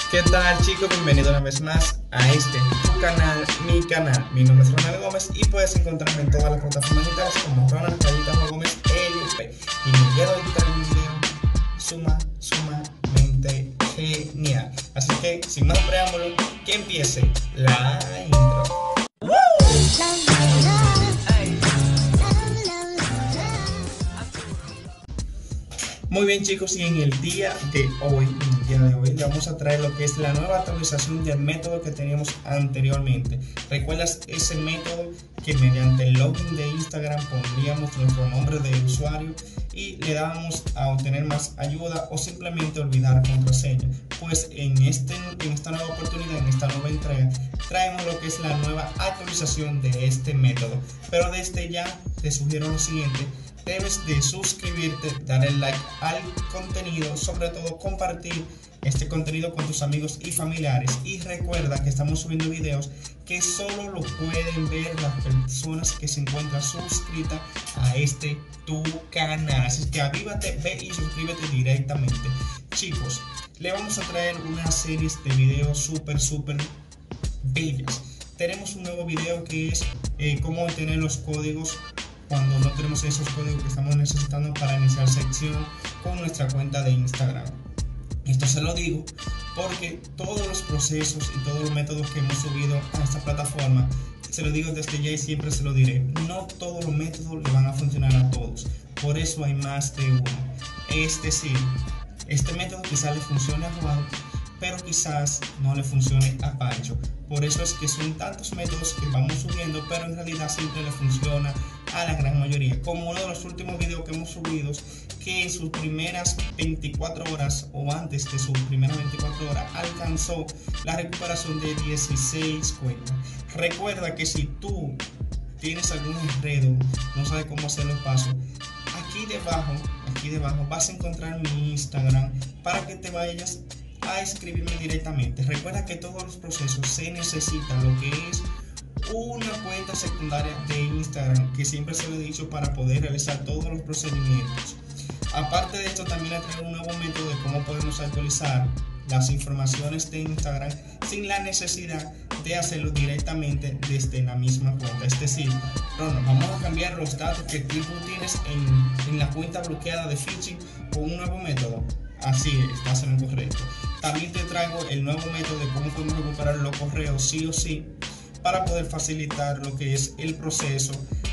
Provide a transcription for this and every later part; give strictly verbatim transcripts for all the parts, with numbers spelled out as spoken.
¿Qué tal, chicos? Bienvenido una vez más a este tu canal, mi canal. Mi nombre es Ronald Gómez y puedes encontrarme en todas las plataformas digitales como Ronald Callita Gómez L P. Y me quiero editar un video suma, sumamente genial. Así que, sin más preámbulo, que empiece la intro. Muy bien, chicos, y en el día de hoy, en el día de hoy, le vamos a traer lo que es la nueva actualización del método que teníamos anteriormente. ¿Recuerdas ese método que mediante el login de Instagram pondríamos nuestro nombre de usuario y le dábamos a obtener más ayuda o simplemente olvidar contraseña? Pues en, este, en esta nueva oportunidad, en esta nueva entrega, traemos lo que es la nueva actualización de este método. Pero desde ya te sugiero lo siguiente: debes de suscribirte, darle like al contenido, sobre todo compartir este contenido con tus amigos y familiares. Y recuerda que estamos subiendo videos que solo lo pueden ver las personas que se encuentran suscritas a este tu canal. Así que avívate, ve y suscríbete directamente. Chicos, le vamos a traer una serie de videos súper, súper bellas. Tenemos un nuevo video que es eh, cómo obtener los códigos cuando no tenemos esos códigos que estamos necesitando para iniciar sección con nuestra cuenta de Instagram. Esto se lo digo porque todos los procesos y todos los métodos que hemos subido a esta plataforma, se lo digo desde ya y siempre se lo diré, no todos los métodos le van a funcionar a todos. Por eso hay más de uno. Es decir, este método quizás le funcione a Juan, pero quizás no le funcione a Pancho. Por eso es que son tantos métodos que vamos subiendo, pero en realidad siempre le funciona a la gran mayoría. Como uno de los últimos videos que hemos subido, que en sus primeras veinticuatro horas o antes de sus primeras veinticuatro horas alcanzó la recuperación de dieciséis cuentas. Recuerda que si tú tienes algún enredo, no sabes cómo hacer los pasos, aquí debajo, aquí debajo vas a encontrar mi Instagram para que te vayas a escribirme directamente. Recuerda que todos los procesos se necesitan lo que es una cuenta secundaria de Instagram, que siempre se lo he dicho, para poder realizar todos los procedimientos. Aparte de esto, también le traigo un nuevo método de cómo podemos actualizar las informaciones de Instagram sin la necesidad de hacerlo directamente desde la misma cuenta. Es decir, Ronald, vamos a cambiar los datos que tú tienes en, en la cuenta bloqueada de phishing con un nuevo método. Así es, estás en lo correcto. También te traigo el nuevo método de cómo podemos recuperar los correos sí o sí, para poder facilitar lo que es el proceso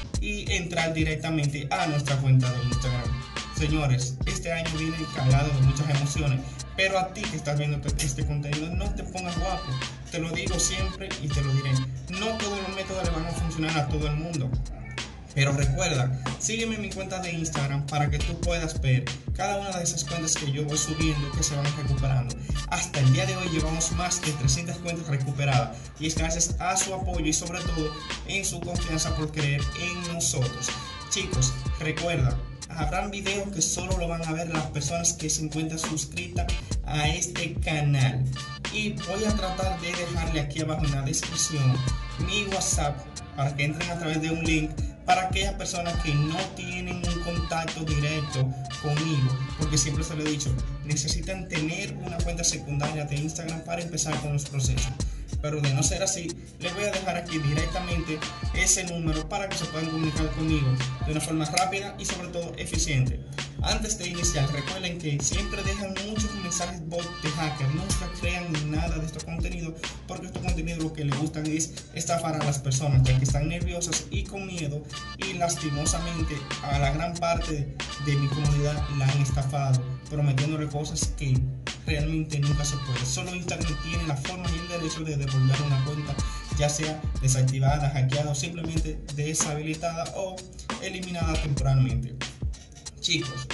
y entrar directamente a nuestra cuenta de Instagram. Señores, este año viene cargado de muchas emociones, pero a ti que estás viendo este contenido, no te pongas guapo. Te lo digo siempre y te lo diré. No todos los métodos le van a funcionar a todo el mundo. Pero recuerda, sígueme en mi cuenta de Instagram para que tú puedas ver cada una de esas cuentas que yo voy subiendo que se van recuperando. Hasta el día de hoy llevamos más de trescientas cuentas recuperadas y es gracias a su apoyo y sobre todo en su confianza por creer en nosotros. Chicos, recuerda, habrán videos que solo lo van a ver las personas que se encuentran suscritas a este canal. Y voy a tratar de dejarle aquí abajo en la descripción mi WhatsApp para que entren a través de un link para aquellas personas que no tienen un contacto directo conmigo, porque siempre se lo he dicho, necesitan tener una cuenta secundaria de Instagram para empezar con los procesos. Pero de no ser así, les voy a dejar aquí directamente ese número para que se puedan comunicar conmigo de una forma rápida y sobre todo eficiente. Antes de iniciar, recuerden que siempre dejan muchos mensajes bot de hacker. Nunca crean nada de estos contenidos, porque estos contenidos lo que les gustan es estafar a las personas, ya que están nerviosas y con miedo, y lastimosamente a la gran parte de mi comunidad la han estafado, prometiéndole cosas que realmente nunca se puede. Solo Instagram tiene la forma y el derecho de devolver una cuenta, ya sea desactivada, hackeada o simplemente deshabilitada o eliminada temporalmente. Chicos,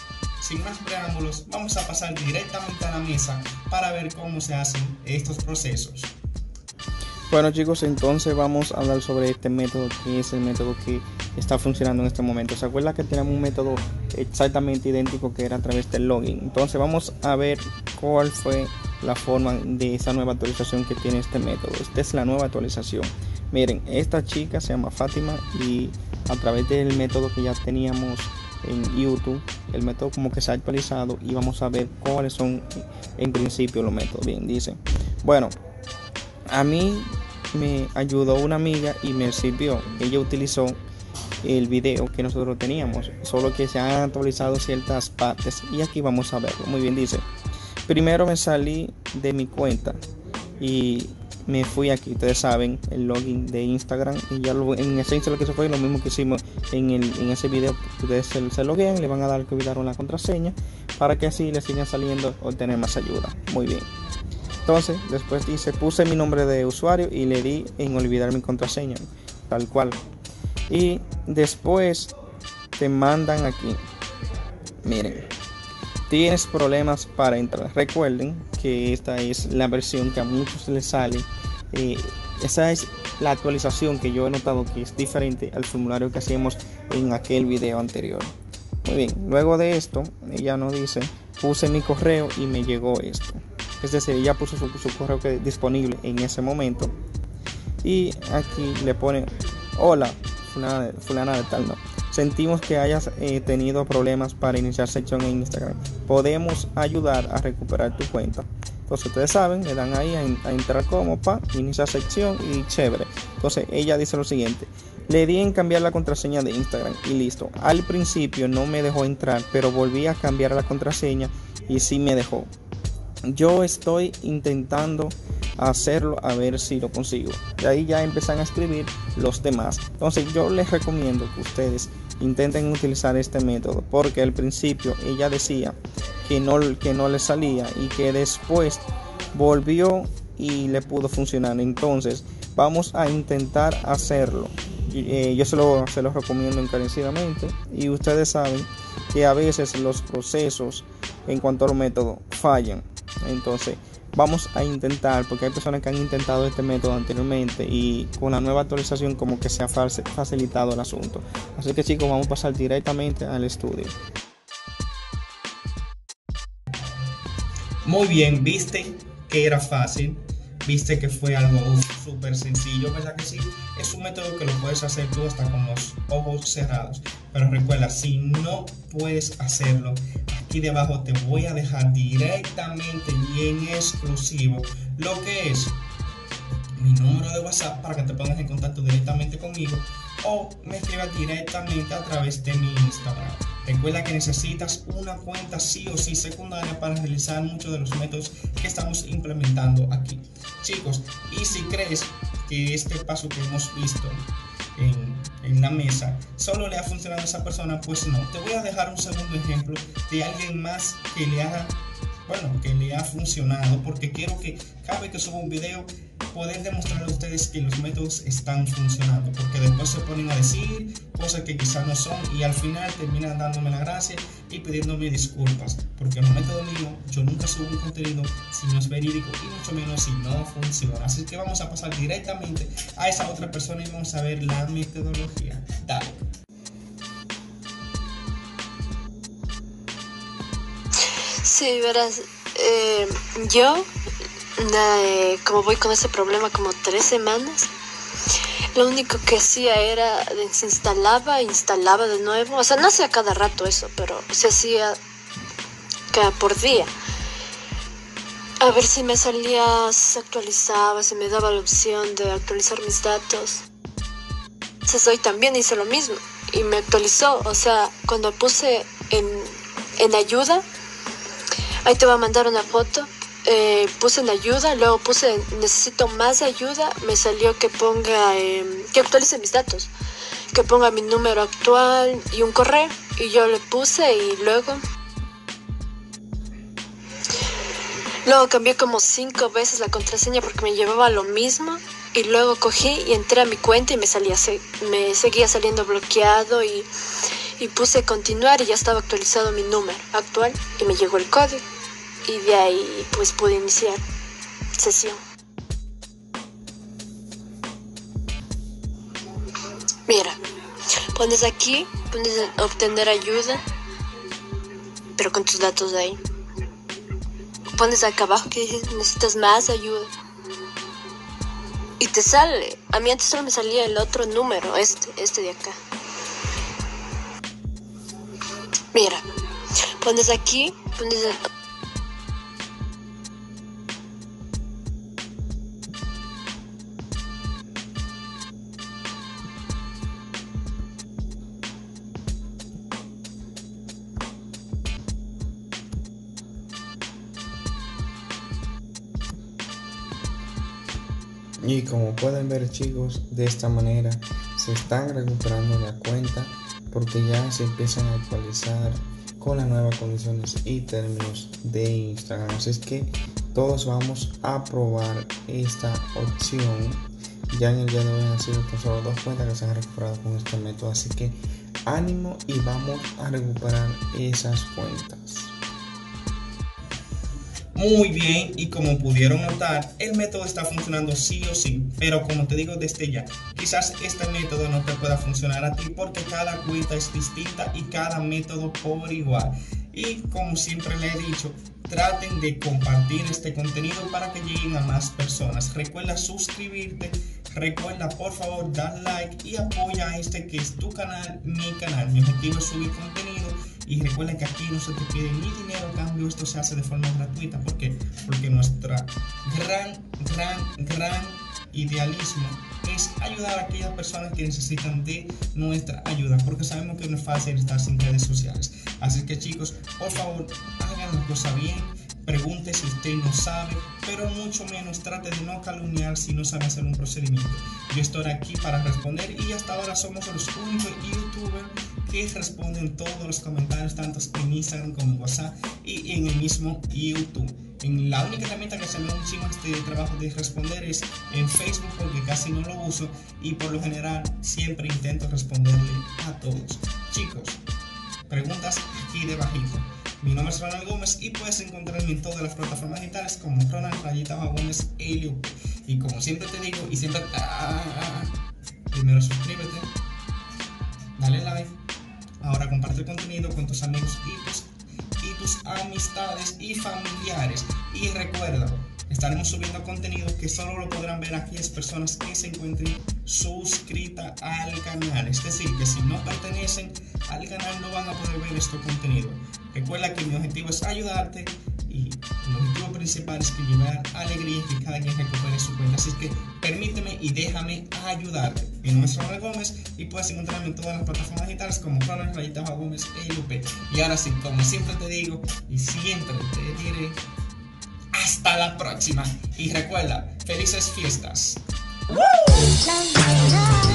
sin más preámbulos, vamos a pasar directamente a la mesa para ver cómo se hacen estos procesos. Bueno, chicos, entonces vamos a hablar sobre este método, que es el método que está funcionando en este momento. ¿Se acuerda que tenemos un método exactamente idéntico que era a través del login? Entonces vamos a ver cuál fue la forma de esa nueva actualización que tiene este método. Esta es la nueva actualización. Miren, esta chica se llama Fátima y a través del método que ya teníamos en YouTube, el método como que se ha actualizado y vamos a ver cuáles son en principio los métodos. Bien, dice, bueno, a mí me ayudó una amiga y me sirvió. Ella utilizó el video que nosotros teníamos, solo que se han actualizado ciertas partes y aquí vamos a verlo. Muy bien, dice, primero me salí de mi cuenta y me fui aquí, ustedes saben, el login de Instagram, y ya lo, en esencia lo que se fue lo mismo que hicimos en, el, en ese video. Ustedes se, se loguean, le van a dar que olvidaron la contraseña para que así les sigan saliendo o tener más ayuda. Muy bien, entonces después dice, puse mi nombre de usuario y le di en olvidar mi contraseña, tal cual, y después te mandan aquí, miren, tienes problemas para entrar. Recuerden que esta es la versión que a muchos les sale. Eh, esa es la actualización que yo he notado que es diferente al formulario que hacíamos en aquel video anterior. Muy bien, luego de esto, ella nos dice, puse mi correo y me llegó esto. Es decir, ella puso su, su correo que disponible en ese momento. Y aquí le pone, hola, fulana de, fulana de tal, no. Sentimos que hayas eh, tenido problemas para iniciar sección en Instagram. Podemos ayudar a recuperar tu cuenta. Entonces ustedes saben, le dan ahí a, a entrar como pa, iniciar sección y chévere. Entonces ella dice lo siguiente, le di en cambiar la contraseña de Instagram y listo. Al principio no me dejó entrar, pero volví a cambiar la contraseña y sí me dejó. Yo estoy intentando hacerlo a ver si lo consigo. De ahí ya empiezan a escribir los demás. Entonces yo les recomiendo que ustedes intenten utilizar este método, porque al principio ella decía que no, que no le salía y que después volvió y le pudo funcionar. Entonces vamos a intentar hacerlo. Eh, yo se lo, se lo recomiendo encarecidamente, y ustedes saben que a veces los procesos en cuanto al método fallan. Entonces vamos a intentar, porque hay personas que han intentado este método anteriormente y con la nueva actualización como que se ha facilitado el asunto. Así que chicos, vamos a pasar directamente al estudio. Muy bien, viste que era fácil, viste que fue algo súper sencillo, ¿verdad que sí? Es un método que lo puedes hacer tú hasta con los ojos cerrados. Pero recuerda, si no puedes hacerlo, aquí debajo te voy a dejar directamente y en exclusivo lo que es mi número de WhatsApp para que te pongas en contacto directamente conmigo o me escribas directamente a través de mi Instagram. Recuerda que necesitas una cuenta sí o sí secundaria para realizar muchos de los métodos que estamos implementando aquí, chicos. Y si crees que este paso que hemos visto en, en la mesa solo le ha funcionado a esa persona, pues no. Te voy a dejar un segundo ejemplo de alguien más que le haga, bueno, que le ha funcionado, porque quiero que cada vez que suba un video poder demostrarle a ustedes que los métodos están funcionando, porque después se ponen a decir cosas que quizás no son y al final terminan dándome la gracia y pidiéndome disculpas, porque en los métodos míos yo nunca subo un contenido si no es verídico y mucho menos si no funciona. Así que vamos a pasar directamente a esa otra persona y vamos a ver la metodología. Dale. Sí, verás, eh, yo eh, como voy con ese problema como tres semanas, lo único que hacía era desinstalaba e instalaba de nuevo. O sea, no hacía cada rato eso, pero se hacía cada por día. A ver si me salía, se actualizaba, si me daba la opción de actualizar mis datos. Entonces hoy también hice lo mismo y me actualizó. O sea, cuando puse en, en ayuda, ahí te voy a mandar una foto. Eh, puse en ayuda, luego puse necesito más ayuda, me salió que ponga eh, que actualice mis datos, que ponga mi número actual y un correo, y yo le puse y luego luego cambié como cinco veces la contraseña porque me llevaba lo mismo, y luego cogí y entré a mi cuenta y me salía me seguía saliendo bloqueado, y, y puse continuar y ya estaba actualizado mi número actual y me llegó el código. Y de ahí pues pude iniciar sesión. Mira, pones aquí, pones obtener ayuda, pero con tus datos de ahí. Pones acá abajo que dices necesitas más ayuda. Y te sale. A mí antes solo me salía el otro número, este, este de acá. Mira, pones aquí, pones el... Y como pueden ver, chicos, de esta manera se están recuperando la cuenta porque ya se empiezan a actualizar con las nuevas condiciones y términos de Instagram. Así es que todos vamos a probar esta opción. Ya en el día de hoy han sido tan solo dos cuentas que se han recuperado con este método, así que ánimo y vamos a recuperar esas cuentas. Muy bien, y como pudieron notar, el método está funcionando sí o sí, pero como te digo desde ya, quizás este método no te pueda funcionar a ti porque cada cuenta es distinta y cada método por igual. Y como siempre le he dicho, traten de compartir este contenido para que lleguen a más personas. Recuerda suscribirte, recuerda por favor dar like y apoya a este que es tu canal, mi canal. Mi objetivo es subir contenido. Y recuerda que aquí no se te pide ni dinero a cambio, esto se hace de forma gratuita. ¿Por qué? Porque nuestra gran, gran, gran idealismo es ayudar a aquellas personas que necesitan de nuestra ayuda, porque sabemos que no es fácil estar sin redes sociales. Así que chicos, por favor, hagan la cosa bien. Pregunte si usted no sabe, pero mucho menos trate de no calumniar si no sabe hacer un procedimiento. Yo estoy aquí para responder y hasta ahora somos los únicos youtubers que responden todos los comentarios, tanto en Instagram como en WhatsApp y en el mismo YouTube. En la única herramienta que se me da un chingo este trabajo de responder es en Facebook, porque casi no lo uso y por lo general siempre intento responderle a todos. Chicos, preguntas aquí debajito. Mi nombre es Ronald Gómez y puedes encontrarme en todas las plataformas digitales como Ronald Rayita Bajo Gómez L U P. Y como siempre te digo y siempre... Ah, primero suscríbete, dale like, ahora comparte el contenido con tus amigos y tus, y tus amistades y familiares. Y recuerda, estaremos subiendo contenido que solo lo podrán ver aquellas personas que se encuentren suscritas al canal. Es decir, que si no pertenecen al canal no van a poder ver este contenido. Recuerda que mi objetivo es ayudarte y el objetivo principal es que llevar alegría y que cada quien recupere su cuenta. Así que permíteme y déjame ayudarte. Mi nombre es Ronald Gómez y puedes encontrarme en todas las plataformas digitales como Ronald Rayita Bajo Gómez L U P. Y ahora sí, como siempre te digo y siempre te diré, hasta la próxima. Y recuerda, felices fiestas. ¡Woo!